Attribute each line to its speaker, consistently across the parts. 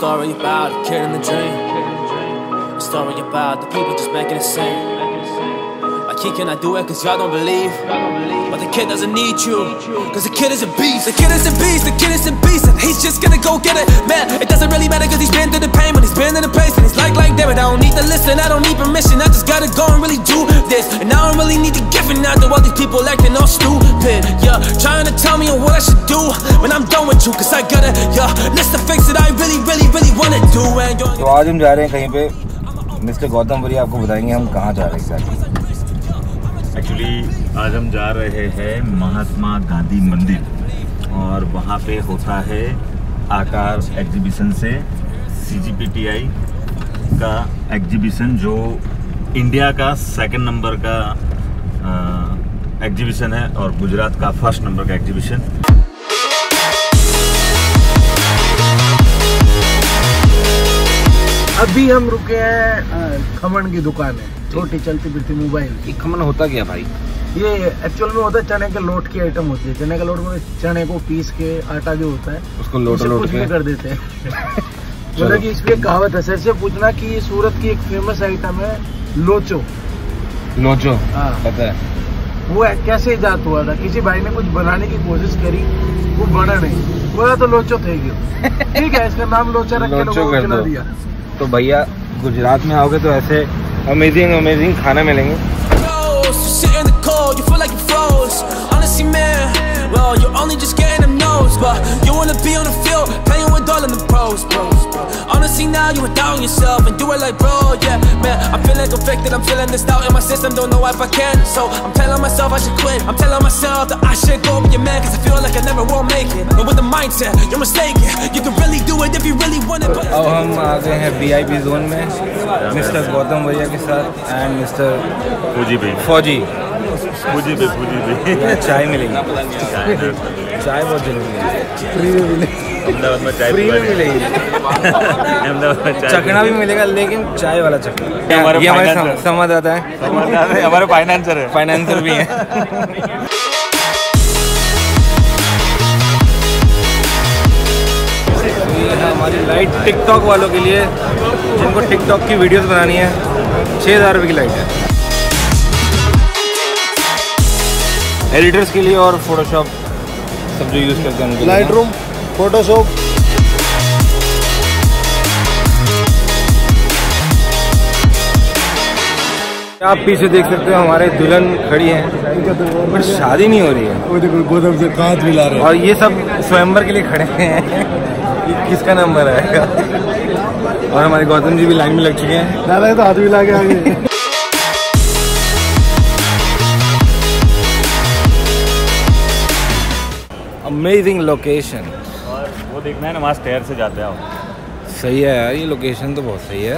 Speaker 1: story about a kid in a dream. A story about the people just making it sing. Like he cannot do it cause y'all don't believe. But the kid doesn't need you, cause the kid is a beast. The kid is a beast, the kid is a beast, and he's just gonna go get it. Man, it doesn't really matter cause he's been through the pain. When he's been in the place and he's like damn it, I don't need to listen, I don't need permission, I just gotta go and really do this. And I don't really need to give it now to all these people acting all stupid. Yeah, trying to tell me what I should do when I'm done with you, cause I got a list of things that I really wanna do.
Speaker 2: तो आज हम जा रहे हैं कहीं पे, mister Gautam वरिया आपको बताएंगे हम कहाँ जा रहे हैं
Speaker 3: एक्चुअली आज हम जा रहे हैं महात्मा गांधी मंदिर, और वहाँ पे होता है आकार एग्जीबिशन से CGPTI का एग्जीबिशन, जो इंडिया का 2nd नंबर का एग्जीबिशन है और गुजरात का 1st नंबर का एग्जीबिशन।
Speaker 4: अभी हम रुके हैं खमन की दुकान है, छोटी चलती फिरती मोबाइल।
Speaker 2: ये खमन होता क्या भाई?
Speaker 4: ये एक्चुअल में होता है चने के लोट की आइटम होती है। चने का लोट में चने को पीस के आटा जो होता है
Speaker 2: उसको लोट के
Speaker 4: कर देते हैं। मतलब कि इसकी कहावत है, सर से पूछना कि सूरत की एक फेमस आइटम है लोचो।
Speaker 2: लोचो
Speaker 4: हाँ
Speaker 2: पता है।
Speaker 4: वो कैसे इजाद हुआ था, किसी भाई ने कुछ बनाने की कोशिश करी, वो बना नहीं, बोला तो लोचो थे ठीक है, इसका नाम लोचा रख के लोगों को खिला दिया।
Speaker 2: तो भैया गुजरात में आओगे तो ऐसे अमेजिंग खाना मिलेंगे।
Speaker 1: Well, you're only just getting them no's, but you wanna be on the field, playing with all of the pros. Honestly, now you would doubt yourself and do it like bro, yeah, man. I'm feeling conflicted, I'm feeling this doubt in my system, don't know if I can. So I'm telling myself I should quit, I'm telling myself that I should go be a man, cause I feel like I never will make it. And with the mindset, you're mistaken, you can really do it if you really want it.
Speaker 2: अब हम आ गए हैं VIP zone में mister Gautam Variya के साथ and mister फौजी चाय मिलेगी। चाय बहुत जरूरी है, फ्री में मिलेगी। चखना भी मिलेगा, लेकिन चाय वाला चखना। ये हमारे संवाददाता है,
Speaker 3: हमारे फाइनेंसर
Speaker 2: भी हैं। ये है हमारी लाइट टिकटॉक वालों के लिए, जिनको टिकटॉक की वीडियोस बनानी है। 6000 रुपये की लाइट है, एडिटर्स के लिए और फोटोशॉप सब जो यूज़ करते हैं उनके लिए।
Speaker 4: Lightroom, Photoshop.
Speaker 2: आप पीछे देख सकते हो हमारे दुल्हन खड़ी हैं, बट शादी नहीं हो रही है।
Speaker 4: वो देखो गौतम से कांच मिला रहे हैं,
Speaker 2: और ये सब स्वयंवर के लिए खड़े हैं। किसका नंबर आएगा? और हमारे गौतम जी भी लाइन में लग चुके हैं।
Speaker 4: दादा तो हाथ भी ला के आगे।
Speaker 2: अमेजिंग लोकेशन,
Speaker 3: और वो देखना है ना, वहाँ स्टेयर से जाते हैं।
Speaker 2: सही है यार, ये लोकेशन तो बहुत सही है।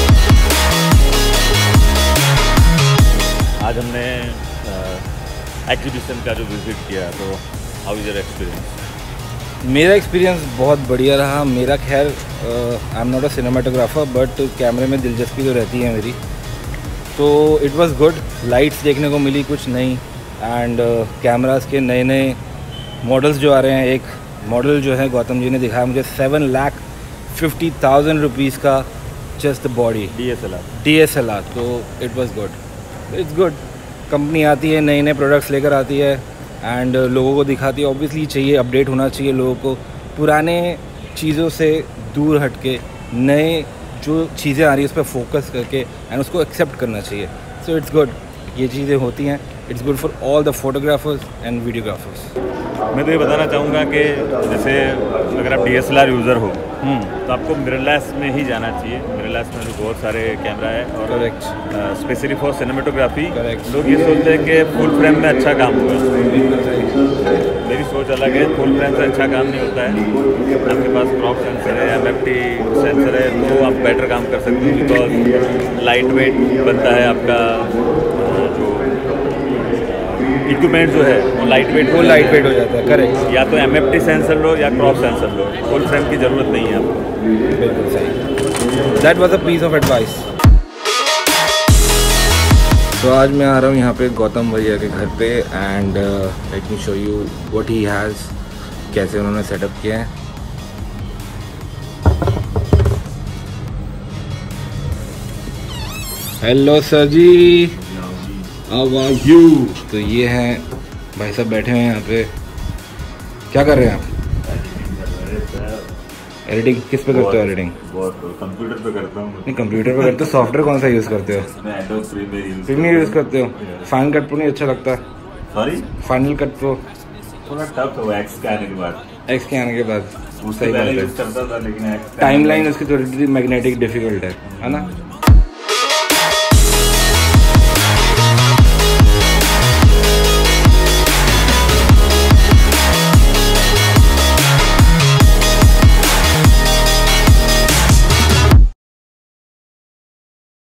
Speaker 3: आज हमने एग्जीबिशन का जो विजिट किया, तो हाउ इज योर एक्सपीरियंस?
Speaker 2: मेरा एक्सपीरियंस बहुत बढ़िया रहा। मेरा खैर I am not a cinematographer, but कैमरे में दिलचस्पी तो रहती है मेरी, तो इट वाज गुड। लाइट्स देखने को मिली कुछ नई, एंड कैमरास के नए मॉडल्स जो आ रहे हैं। एक मॉडल जो है गौतम जी ने दिखाया मुझे 7,50,000 रुपीज़ का, जस्ट द बॉडी DSLR। तो it was good, it's good. Company आती है, नए प्रोडक्ट्स लेकर आती है एंड लोगों को दिखाती है। ऑब्वियसली चाहिए, अपडेट होना चाहिए लोगों को, पुराने चीज़ों से दूर हट के नए जो चीज़ें आ रही है उस पर फोकस करके एंड उसको एक्सेप्ट करना चाहिए। सो इट्स गुड, ये चीज़ें होती हैं। It's good for all the photographers and videographers.
Speaker 3: मैं तो ये बताना चाहूँगा कि जैसे अगर आप DSLR यूज़र हो तो आपको मिररलेस में ही जाना चाहिए। मिररलेस में जो बहुत सारे कैमरा है, और स्पेशली फॉर सिनेमेटोग्राफी लोग ये सोचते हैं कि फुल फ्रेम में अच्छा काम होगा। मेरी सोच अलग है, फुल फ्रेम से अच्छा काम नहीं होता है। आपके पास क्रॉप सेंसर है, MFT सेंसर है, तो आप बेटर काम कर सकते हो, बिकॉज लाइट वेट बनता है आपका। जो इक्विपमेंट जो है वो लाइट वेट
Speaker 2: हो जाता है। करेक्ट।
Speaker 3: या तो MFT सेंसर लो या क्रॉप सेंसर लो, फुल फ्रेम की ज़रूरत नहीं है आपको।
Speaker 2: बिल्कुल सही। That was a piece of advice. तो आज मैं आ रहा हूँ यहाँ पे गौतम भैया के घर पे, and let me show you what he has, कैसे उन्होंने सेटअप किया है। Hello sir ji, how are you? तो ये हैं भाई साहब बैठे हुए हैं यहाँ पे। क्या कर रहे हैं आप? एडिटिंग किस पे करते हो? एडिटिंग
Speaker 3: कंप्यूटर पे करता हूँ।
Speaker 2: नहीं, कंप्यूटर पे करते हो। सॉफ्टवेयर कौन सा यूज़ करते हो?
Speaker 3: मैं एडोब
Speaker 2: प्रीमियर यूज़ करते हो। फाइनल कट प्रो नहीं अच्छा लगता?
Speaker 3: सॉरी,
Speaker 2: फाइनल कट प्रो
Speaker 3: थोड़ा टफ है एक्स के आने के बाद।
Speaker 2: एक्स के आने के बाद
Speaker 3: उससे पहले यूज करता था, लेकिन
Speaker 2: टाइमलाइन उसकी थोड़ी मैग्नेटिक डिफिकल्ट है ना?